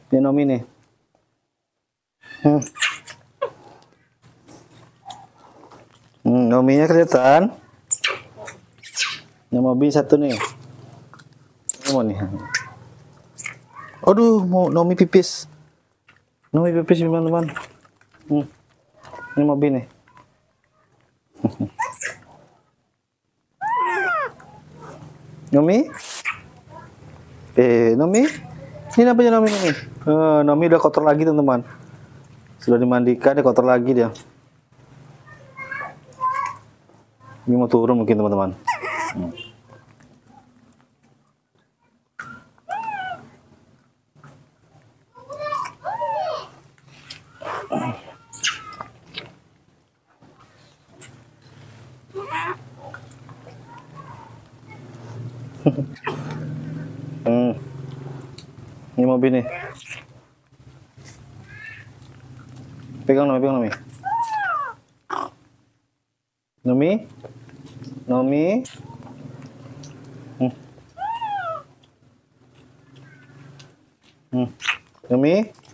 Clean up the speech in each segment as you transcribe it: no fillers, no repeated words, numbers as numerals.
Ini Nomi nih. Nominya kelihatan. Yang Mobi satu nih. Mau nih. Aduh, mau Nomi pipis. Nomi pipis teman-teman. Ini Mobi nih. Nomi? Nomi? Ini namanya Nomi nih. Nomi udah kotor lagi teman-teman. Sudah dimandikan, dia kotor lagi dia. Ini mau turun mungkin teman-teman. Ini Mobi nih. Pegang Nomi, pegang Nomi. Nomi? Nomi? Nomi?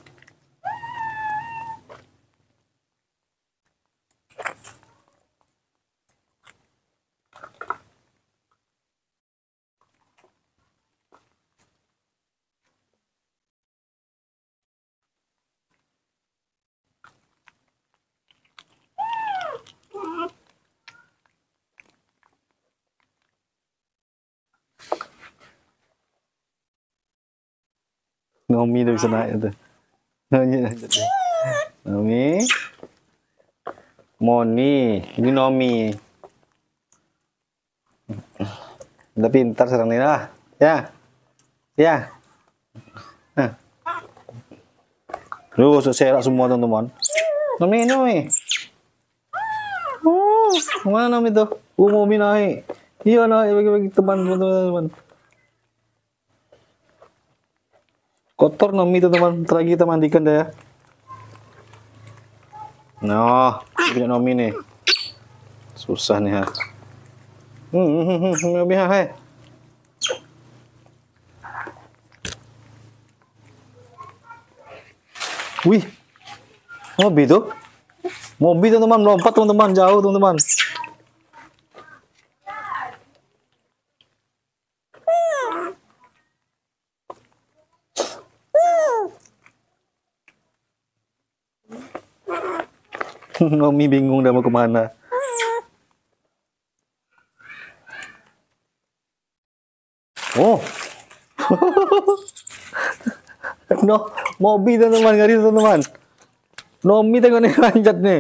Nomi udah bisa naik itu. Nomi. Moni. Ini Nomi. Udah pintar sekarang nih lah. Ya. Ya. Lu serak semua teman-teman. Nomi, Nomi. Mana Nomi tuh? Momi naik. Iya naik bagi-bagi teman-teman. Kotor Nomi teman-teman, lagi kita mandikan deh ya. Nah, punya Nomi nih. Susah nih ha. Nomi ha. Wih, Mobi tuh. Mobi teman-teman melompat teman-teman, jauh teman-teman. Nomi bingung udah mau kemana. Oh. No, Mobi teman-teman, ngeri teman-teman. Nomi tengok nih lanjut nih.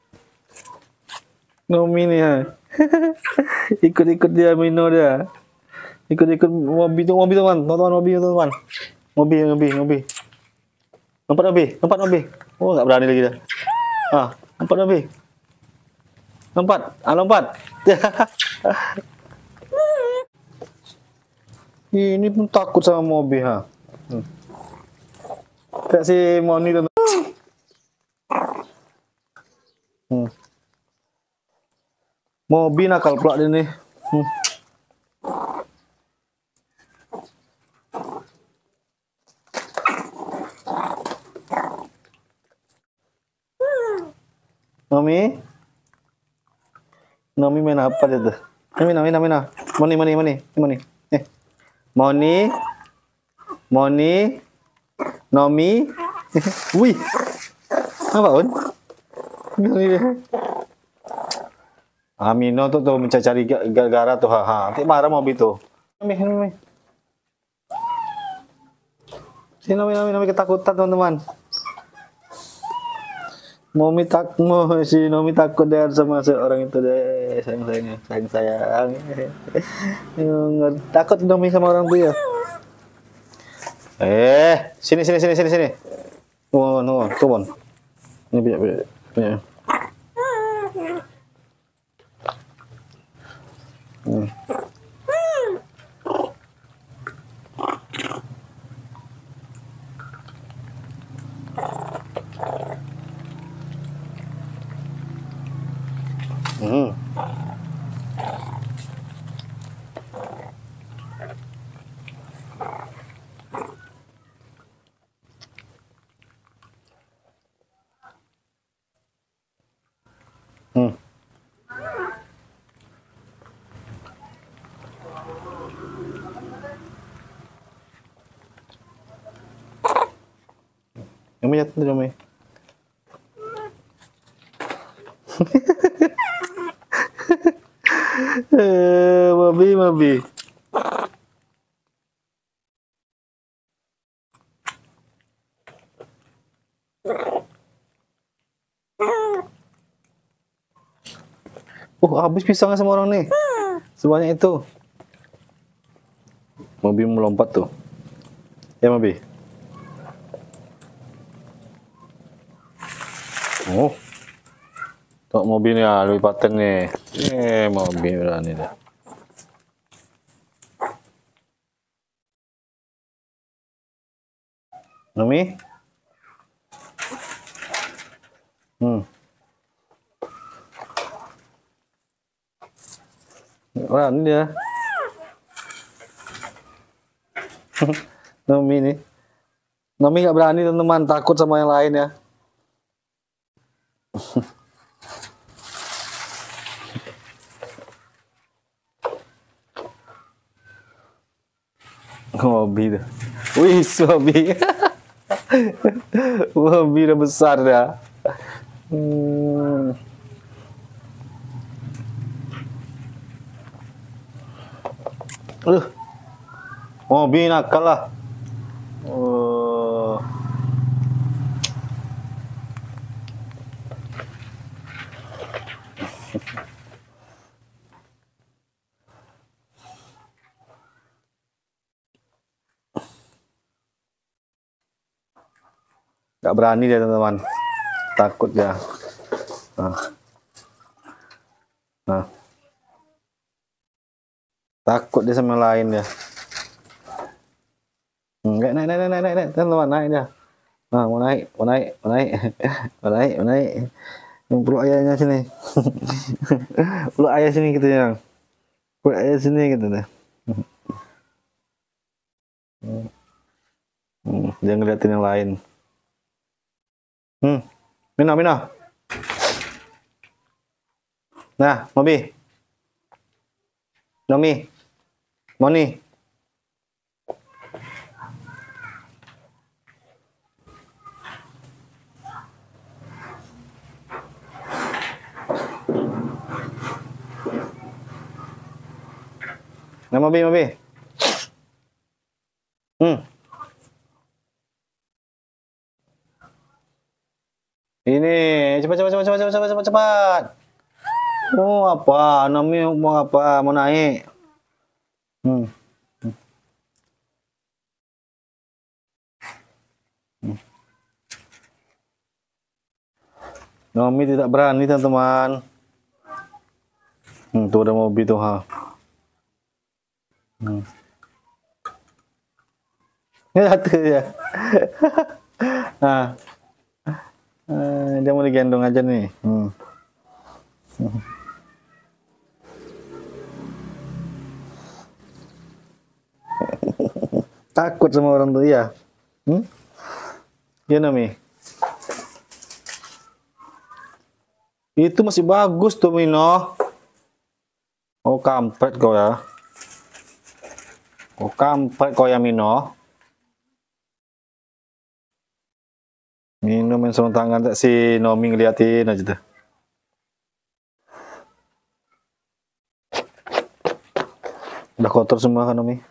Nomi nih ya. Ikut-ikut dia Mino dia. Ikut-ikut Mobi tuh Mobi teman. Tonton Mobi teman. Mobi. Lompat Mobi. Oh, nggak berani lagi dah. Lompat Mobi. Lompat. Ini pun takut sama Mobi ha. Kayak si Moni tuh. Mobi nakal pula dia nih. Nomi main apa dia tuh? Nomi. Moni. Nomi. Wih. Apa on? Amino tuh mencari gara-gara tuh nanti marah Mobi tuh. Nomi. Si Nomi ketakutan teman-teman. Si Nomi takut deh sama seorang itu deh. Sayang. Takut Nomi sama orang tuh ya. Sini. Tunggu. Ini punya. Nomi jatuh tuh Nomi. Mobi. Habis pisangnya sama orang nih. Sebanyak itu. Mobi melompat tuh. Ya Mobi. Oh. Tok Mobi nih lebih paten nih. Mobi berani dah. Nomi. Berani dia. Nomi nih. Nomi nggak berani teman-teman, takut sama yang lain ya. Mobi tuh. Wih, Mobi. Mobi udah besar dah. Mobi nakal lah. Gak berani dia teman-teman, takut dia. Takut dia sama lain ya. Naik teman-teman, naik dia. Mau naik. Peluk ayahnya sini. Peluk ayah sini gitu ya. Peluk ayah sini gitu deh. Dia ngeliatin yang lain. Mina. Nah, Mobi. Nomi. Moni. Nah, Mobi. Ini cepat. Oh, apa? Nomi mau apa? Mau naik. Nomi tidak berani teman-teman. Tuh ada Mobi tuh Satu ya. Dia mau digendong aja nih. Takut sama orang tuh ya. Gimana Mi? Itu masih bagus tuh Mino. Oh kampret kau ya. Ya Mino. Mino main sarung tangan tak si Nomi ngeliatin aja tuh. Udah kotor semua kan Nomi.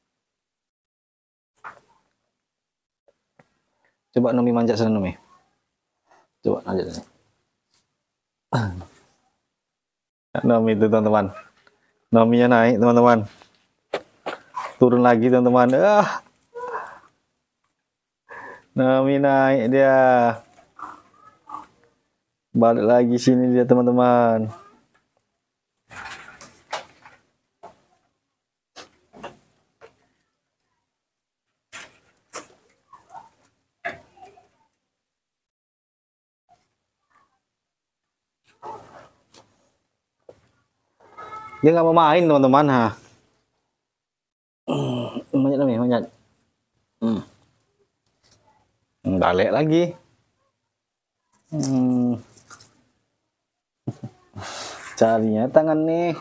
Coba Nomi manjat sana Nomi. Coba manjat sana. Nomi itu teman-teman. Nominya naik teman-teman. Turun lagi teman-teman. Nomi naik dia. Balik lagi sini dia teman-teman. Dia nggak mau main teman-teman Manjat. Balik lagi. Carinya tangan nih.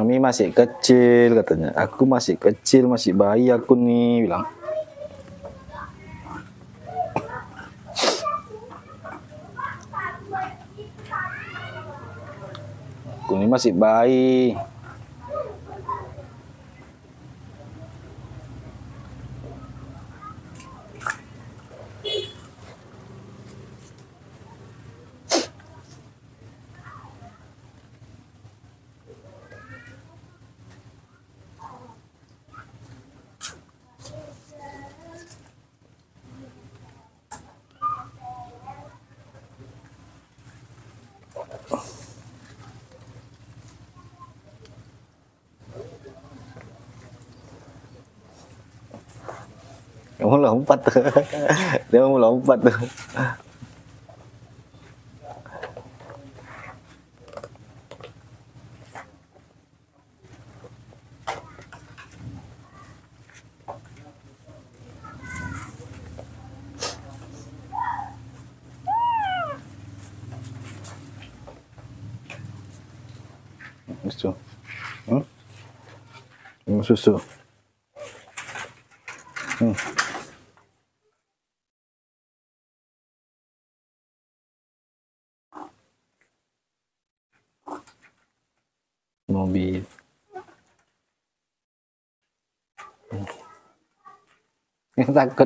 Mami masih kecil katanya. Aku masih kecil, masih bayi aku nih bilang. Aku ini masih bayi. Kamu lompat tuh. Dia mau lompat tuh. Susu. Susu. Mobil. Takut.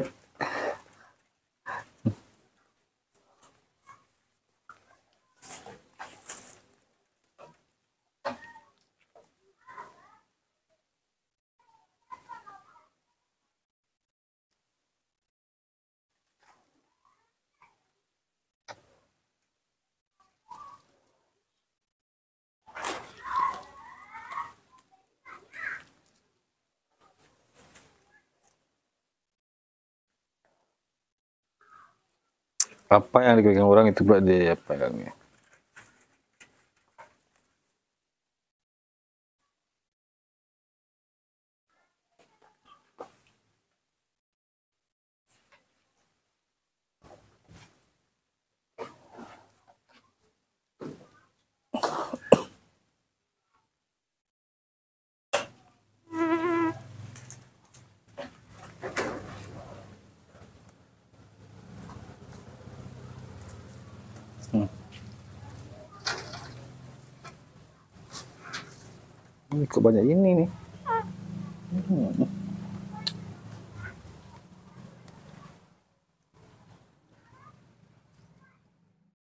Apa yang dipegang orang itu pula dia pegangnya. Kok banyak ini nih.